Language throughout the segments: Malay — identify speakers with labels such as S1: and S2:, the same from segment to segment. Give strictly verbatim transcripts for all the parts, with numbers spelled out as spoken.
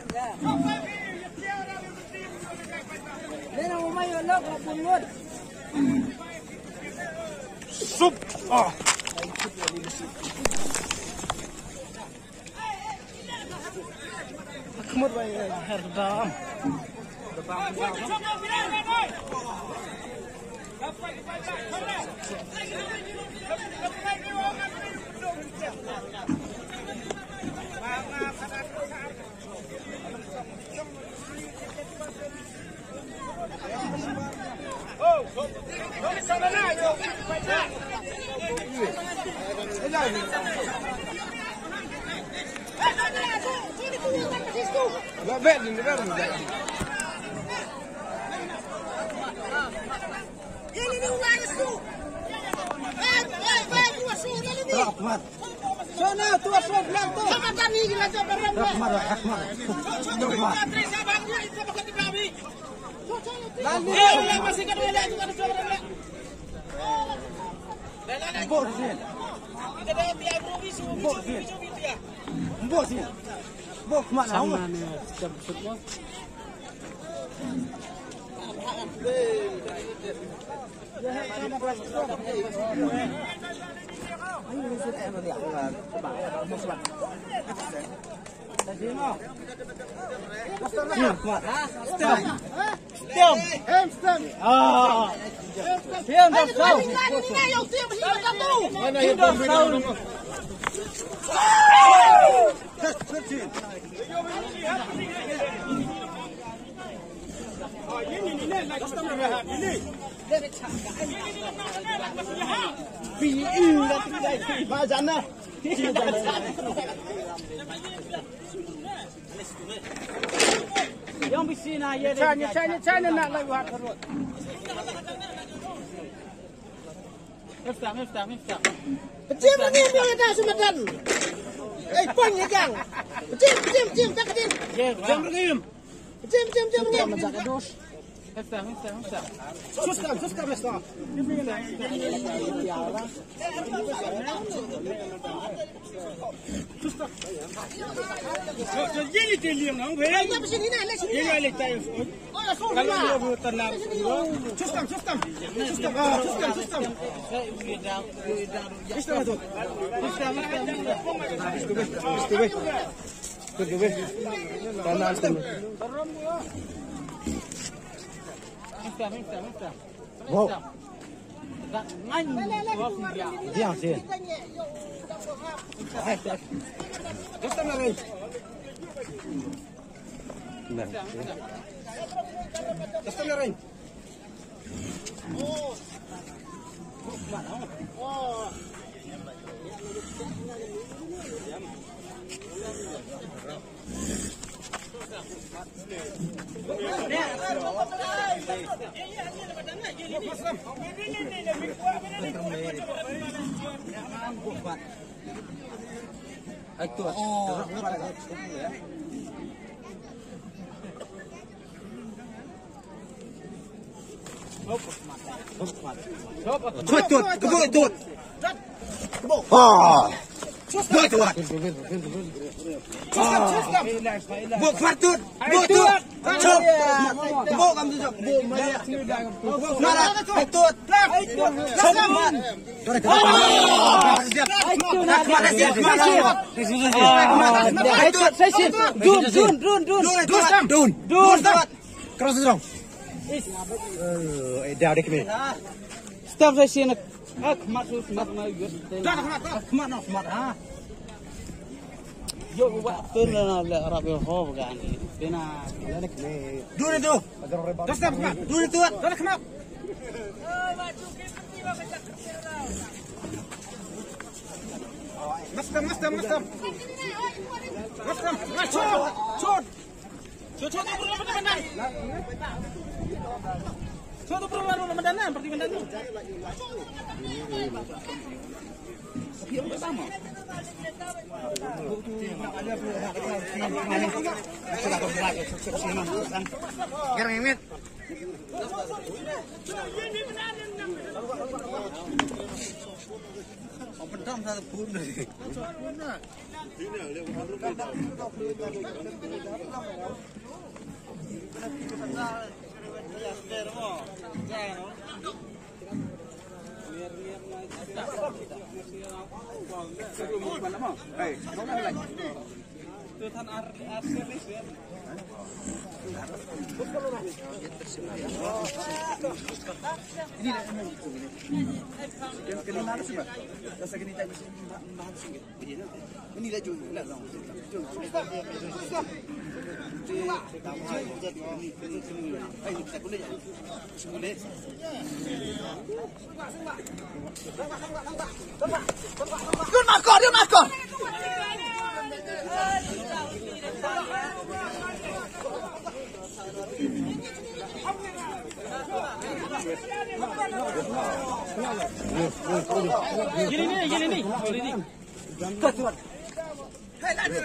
S1: Sup. Ah. Kemud bay her dam. Gak bet ini kan. Ini ni ulang su. Eh, eh, eh, dua su ini. Rahmat. Sana tua su bilang tu. Sama tadi kita coba ramai. Rahmat, rahmat. Rahmat. Lalu masih kan boleh juga ada ramai. Bor sini. Kita dah biar provinsi. Bor sini. Bor sini. Bok mana? Sama ni jam football. Ayo ni sudah ada dia. Sebab ada musbat. Tadi mau. Stem. Stem. Stem. Stem. Ah. Stem dah tahu. Ini yang stem mesti macam tu. Mana yang dah tahu. Ini ni ni nak custom dah ini. Biin dah tidak bazana. Yang bisina ya. Chanya chanya chanya nak lagi buat terus. Miftah miftah miftah. Pecim ni dia dah sumadan. Eh, pon ya jang. Pecim, pecim, pecim, tak pecim. Jam begim. Pecim, pecim, pecim begim. Macam dos. Miftah, miftah, miftah. Sustam, sustam, sustam. Sustam. Jadi teliam nang be. Ya sini nak, lek sini. Ya lek tayo. Oh, ya sudah. Kalau mau tenang. Sustam, sustam. Sustam, sustam, sustam. Sustam tu. Sustam, sustam. Tunggu be. Tanah tu. Miftah, miftah, miftah. Wow. Tak main. Dia sih. Miftah lagi. Nah. Miftah lagi. Oh. Oh. Itu. Tut tut, kebuk tut. Kebuk. Ah. Tut tut. Buk fartut. Buk tut. Cop. Buk kamu cop. Buk mana? Mana? Tut. Cop. Dun dun dun dun. Dun. Dun. Keras dong. Eh, dah ada kami. Stop saya sini. Ak masuk mat mai gus. Dah mat. Mat nak mat ha. Yo buat tu na Arab yo ho kan. Bina lek ni. Dun itu. Dah stop mat. Dun itu. Dah kenap. Oh, maju ke tiba kecak kecil. Mastam mastam mastam. Mastam. Chot. Chot. Chot chot tu berapa mendan? Chot tu berapa mendan? Seperti mendan tu. Yang pertama. Sudah bergerak, sudah siap. Sekarang ini. Pedang satu pun deh. Ini dah yang kena mana sih, Pak? Rasa kena tak bisa mahan sikit. Ini dah jauh, dah long. Jauh. Ayo kita boleh ya? Boleh. Good makor, good makor. Gini nih, gini nih, gini nih. Ketuan. Hei, lanjut.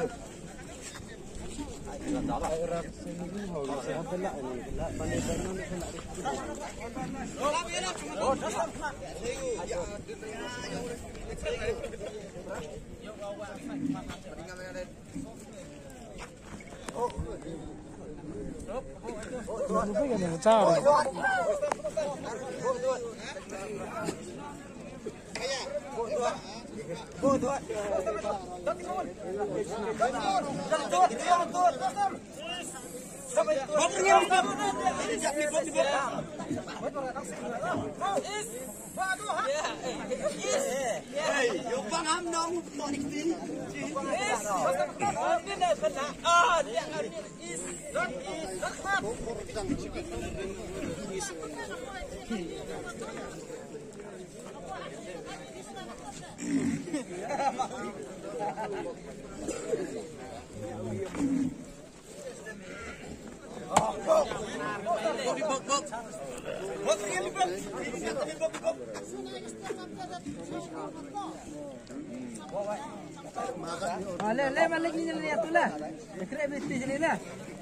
S1: Le le balik ni lihat tu lah. Dekat mesti sini lah.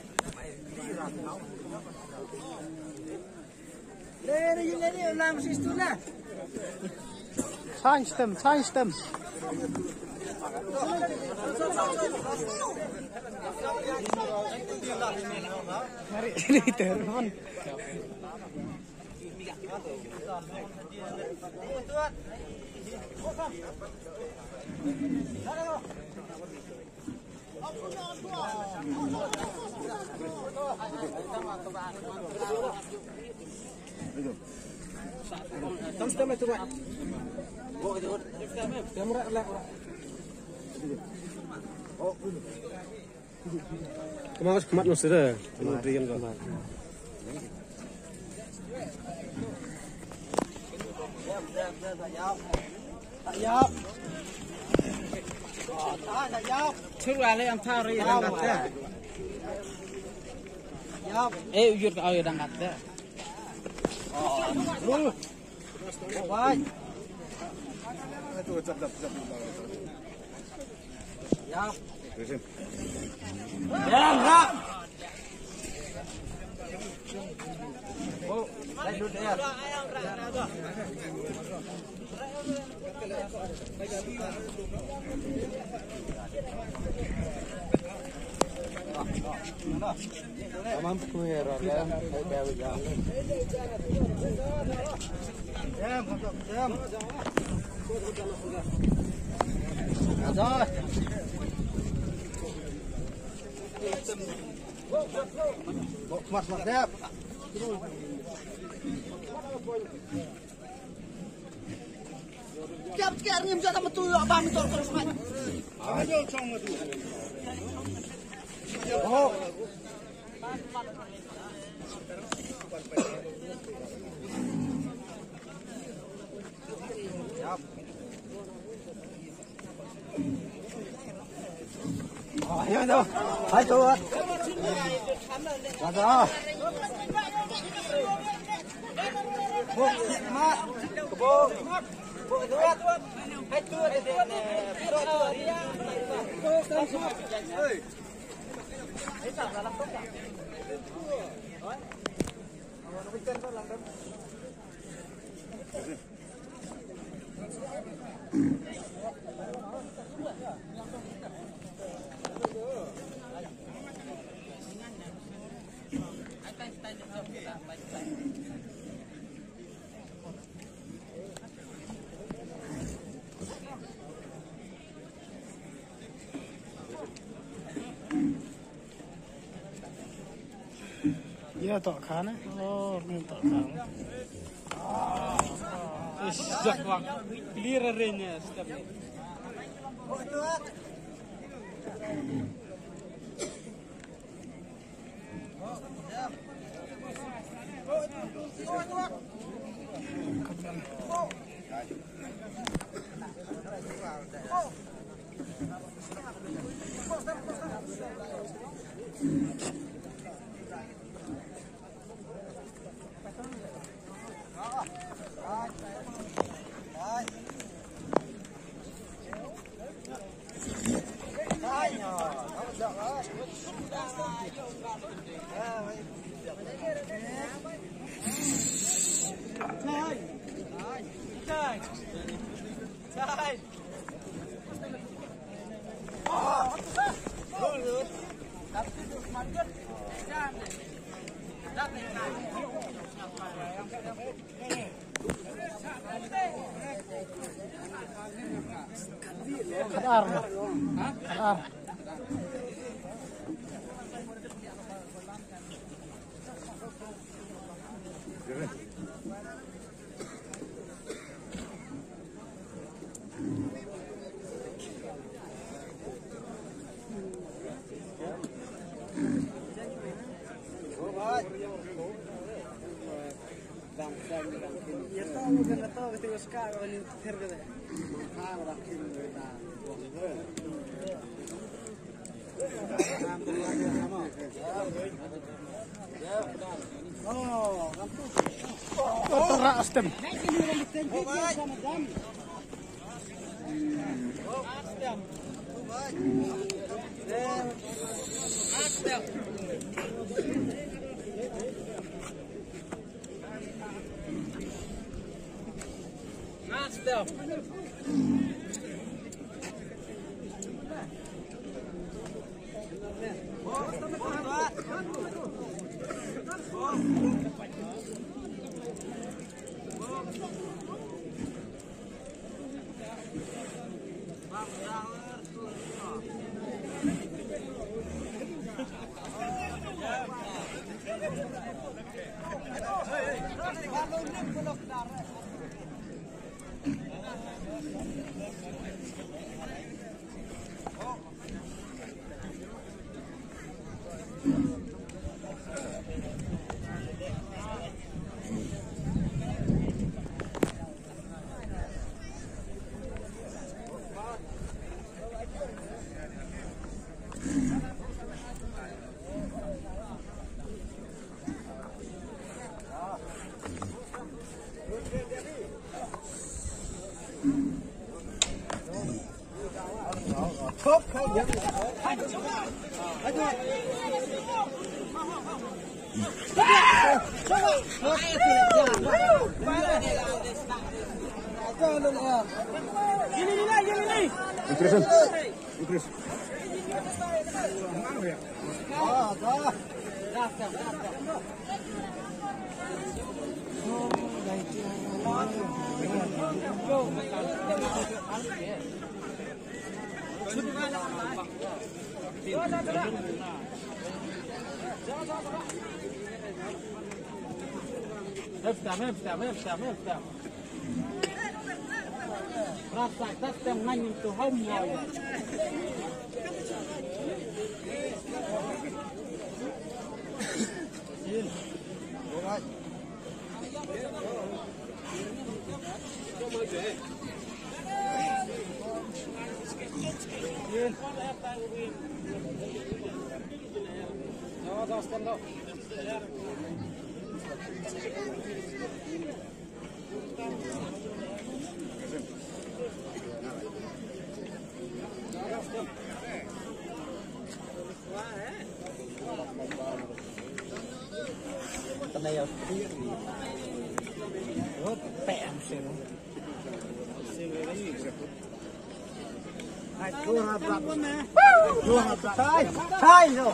S1: Le le le le ulang situ lah. Change them, change them. Mari ini telepon. Tam stem itu Pak. Oh itu. Kamera lah. Oh. Kemarin kemat lu sudah. Kemudian kan. Ayap. Ayap. Curah le am thari dang kata. Ayap. Eh ujur ka ayo dang kata. Oh. Wai. Itu cap-cap cap. Ayap. Ya, enggak. Oh, lanjut ya. Tamam kuhera ya, kayak ya. Jam, jam. Ada. Mas, mas, siap. Siap, siap, ni macam apa tu? Abang itu terus main. Ayo, cong itu. Oh. Siap. Ayo tu, ayo. Ada. Buk, mak, buk, buk itu. Itu ada. Biro tu dia. Hei. Kita dalam toko.
S2: Ya tok kan? Oh, ini tok kan. Sejak waktu clear arenya setiap. Oh itu. Kadar, kadar. Oh, terak stem. Increase. Increase. Ah, dah. Dah, dah, dah. Oh, dah itu. Go. افتح افتح افتح افتح راسك تفتح من تهم Wah, eh.
S1: cái này
S2: bẹn xíu
S1: Chua hạt bạc Chua hạt bạc Sai Sai rồi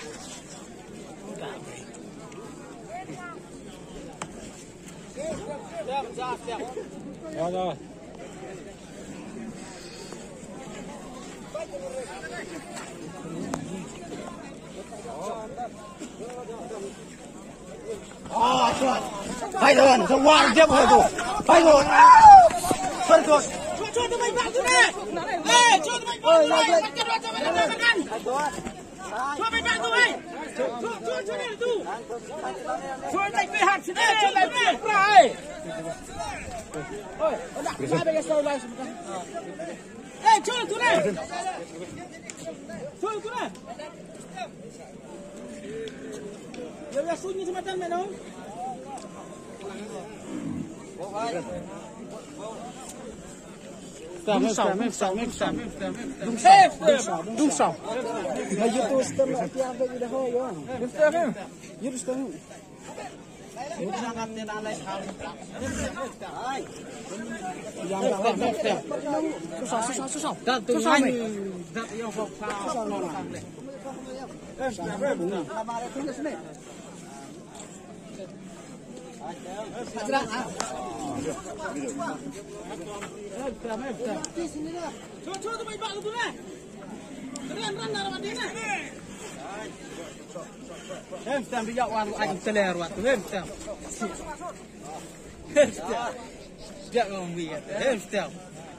S2: Rồi rồi
S1: À, chuột. Hay rồi, không ngoan tiếp hay rồi. Hay rồi. Phân chuột. Chuột chuột tụi mình vào tụi này. Ê, chuột tụi mình vào tụi này. Bắt chuột cho mình ăn ăn. Chuột mình vào tụi này. Chuột chuột chuột này tụi. Chuột này về hạt xin chuột này về rồi. Ôi, đặt hai bên cái sâu lại. Ê, chuột tụi này. Chuột tụi này. Dia dah sunyi sematan mak dong.
S2: Đúng sòng, đúng sòng, đúng sòng, đúng sòng, đúng sòng. Là YouTube stem lại tiang về đi thôi rồi. Đúng stem em. YouTube stem.
S1: Ini sangat tidak lain hal.
S2: Yang dalam stem. Susah, susah, susah.
S1: Dan tu hai dak yang fok sa. Eh, sampai bunga. Kamare tu sini. Ajra. Cuba cuba tu baik bak tu ni. Keren ran dalam dia ni. Hem stam dia wan anh teler wat tu hem stam. Hem stam. Dia ngom wi hem stam.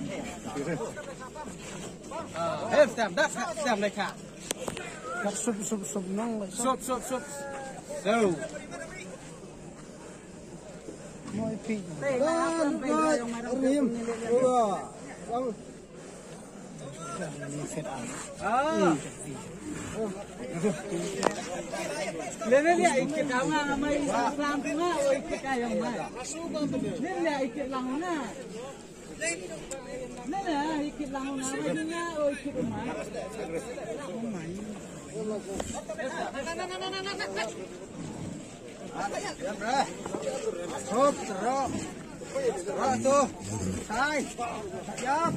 S1: Ah, hem stam dak stam đây kha.
S2: Cắt sụp sụp sụp nong lại.
S1: Sụp sụp sụp. Đâu.
S2: Mọi phi.
S1: Con coi rim. Ủa. Đâu. À. Lên lên lại cái áo nga mày làm cái nga ơi cái cái ông này. Lên lại cái lòng na. Lên lại cái lòng na cái nga ơi cái ông này. Ông mày. Hop, terus. Terus tu. Sai. Siap.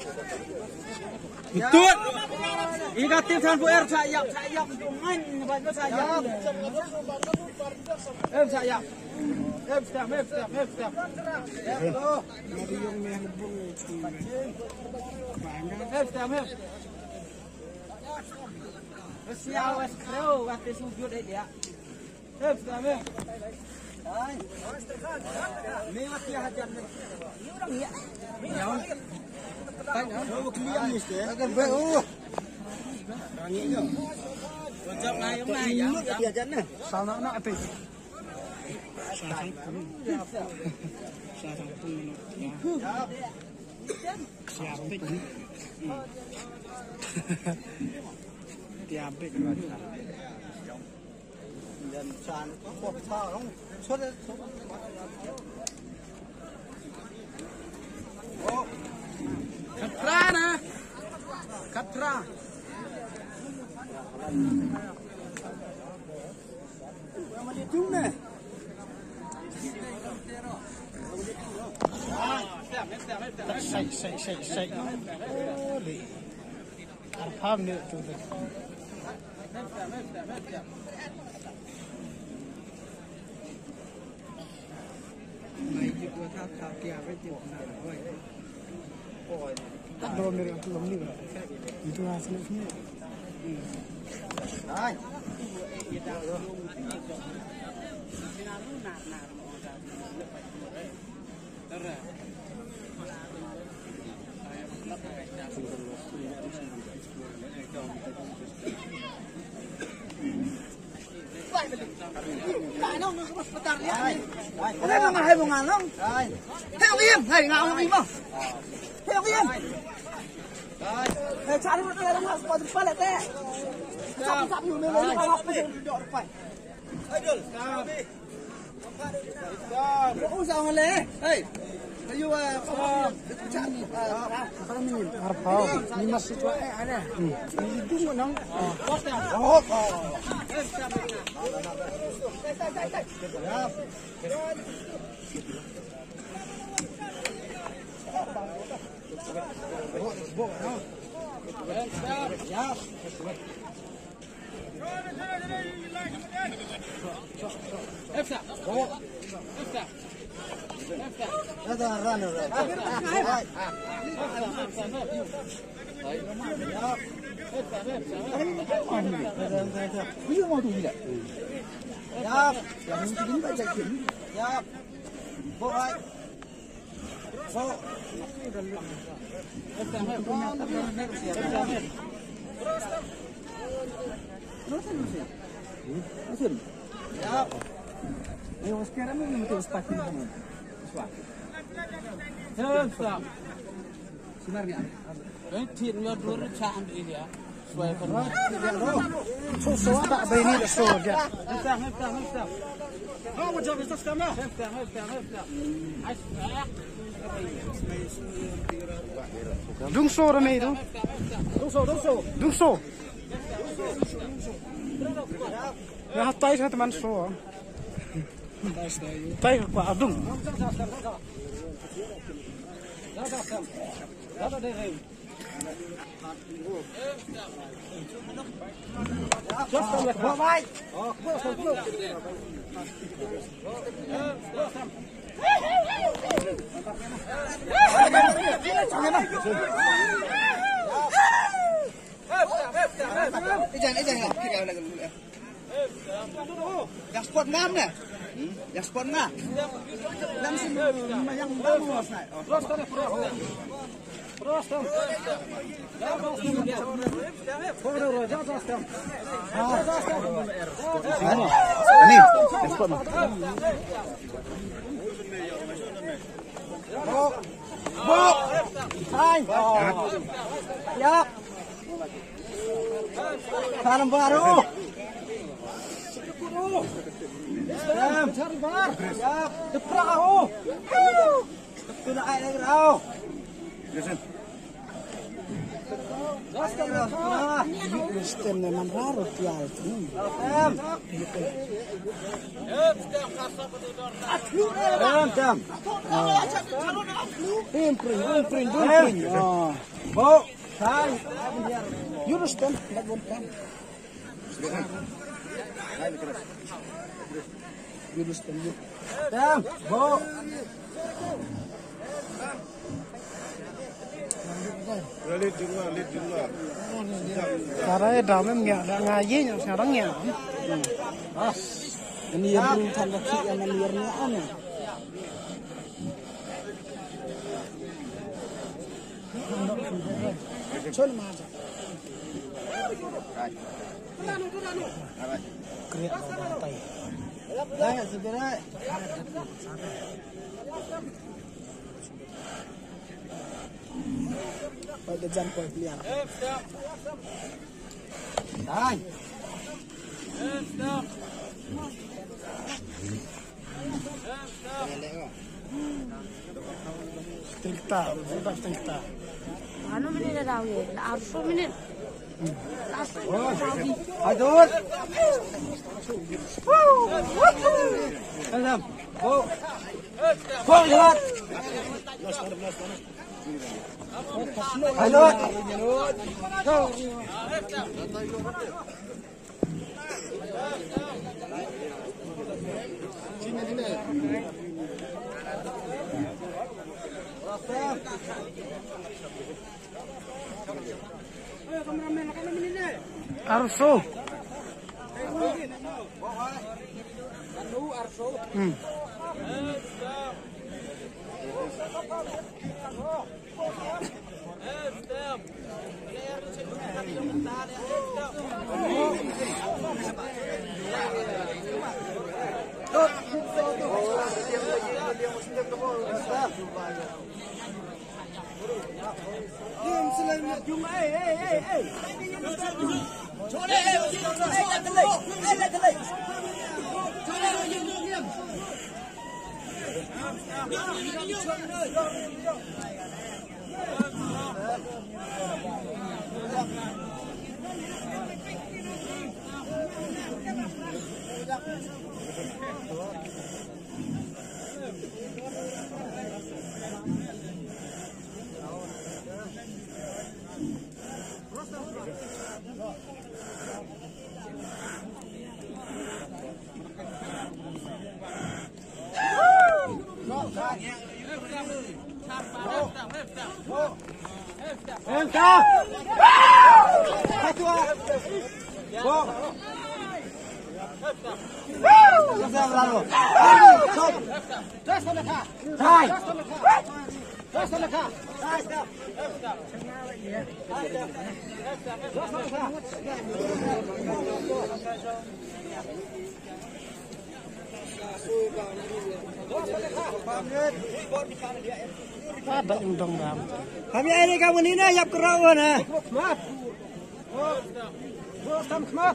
S1: Betul. Ida titan bu er sayap, sayap dengan banyak sayap. Em sayap. Em sayap, em sayap, em sayap. Em tu.
S2: Mari yang meh lebung.
S1: Em sayap, em. Siapa wes kau waktu sujud dia. Em sayap, em. Hai. Ni mati hajar ni. Ni orang ya. Yang. Tanya, oh keliam ni sih. Akan baik oh. Nangis je. Kocok naik yang naik yang. Nak dia ajar ni.
S2: Salah nak apa? Salah pun. Salah pun. Siap pun. Tiap pun.
S1: Dan sàn có một sao không xuất lên xuất cắt ra nè cắt ra mà đi chung nè
S2: Say say say say. Holy. Arham ni tu tu. Mày chỉ có tháp tháp kia với tiểu nào thôi. Đồ này là lắm nữa. Itu hasil semua.
S1: Đây. Ở đây là hai ngàn không? Theo im, này ngạo không im không? Theo im. Này cha đi một cái nó có phải là thế. Sắp sắp nhiều nữa lấy học bây giờ đọ được phải. Ê được. Ôi sao mà lẽ? Ê. Bây juga.
S2: Arpau, ini masih tua eh ada. Ini itu menang.
S1: Oh. افتح افتح هذا الرانر
S2: Ayo sekarang ini mesti sepatu kamu.
S1: Sepatu.
S2: Sebenarnya.
S1: Eh, tidak dulu cakap ini ya. Supaya pernah.
S2: So so tak begini dah so dia.
S1: Eftah, eftah, eftah. Oh, macam itu sama. Eftah, eftah, eftah. Asal.
S2: Dung so ramai itu.
S1: Dung so, dung so.
S2: Dung so. Ya hatai saya teman so. Tai ke Pak Abdung.
S1: Ijan, ijan lah. Kita lagi dulu ya. Yang sport ngam nih. Yang sport ngam. Langsung yang bagus nih. Terus terus terus. Terus terus. Ini, yang sport ngam. Bok. Bok. Hai. Ya. Salam baru. Salam cari bar. Ya, deprak aku. Kena air lagi kau. Listen.
S2: Sistem memang raro tial.
S1: Tam. Tam, tam.
S2: Imprin, imprin, imprin. Ah.
S1: Bok. Hai.
S2: Yunus tem, nak bonkan. Yunus tem.
S1: Tam. Bok.
S3: Lihat juga, lihat juga.
S2: Caranya damai nggak ada ngaji yang sekarang ya. Ah, ini yang belum tanda kiri yang liarnya aneh. Coba macam. Kriak bantai.
S1: Jangan segera.
S2: Pada jam kau liar.
S1: Hai.
S2: Tingta, sudah tingta.
S4: Ano minit na daw yun? Arso minit.
S1: Aduh. Salam. Bok. Bok lihat. Halo. Sini sini.
S2: Arso. Hmm.
S1: Hey, Apa yang dong bang?
S2: Kami ini kamu ini nak kerauan ah. Maaf. Oh, tam maaf.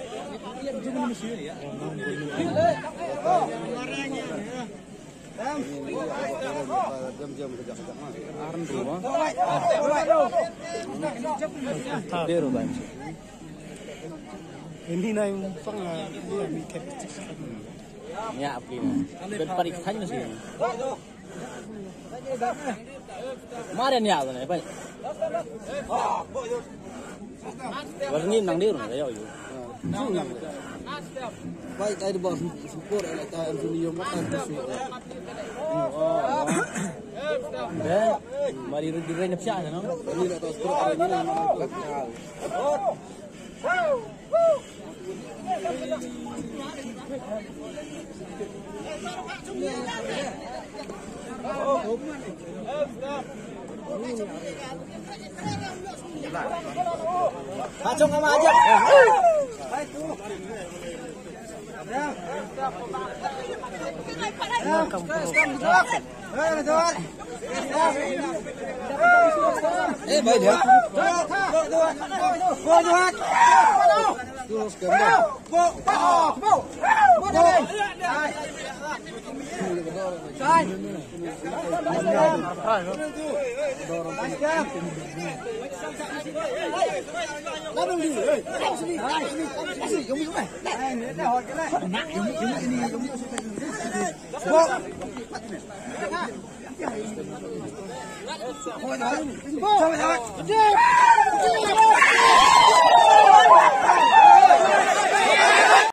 S2: Ini na yung pang dia may kapit.
S5: Ya, primo. Berpariksa niyo siya. Kemarin ya, tuh nih, Pak. Warngin nang dir, kayo yun.
S2: Baik, tayo di bawah support ala tayo ang niyo makan kasi.
S5: Oh. Eh, mari di renep siya, no?
S2: Ini na tayo support ala niyo makan.
S5: Kacung sama aja.
S2: Eh, baik dia. Terus gambar. Bo, bo, bo. Bo. Sai. Lalu di. Sini. Sini, jom jom. Eh, ni dah hot ke lah. Nak jom jom ini, jom jom. Bo. Bo. Bo. Bo.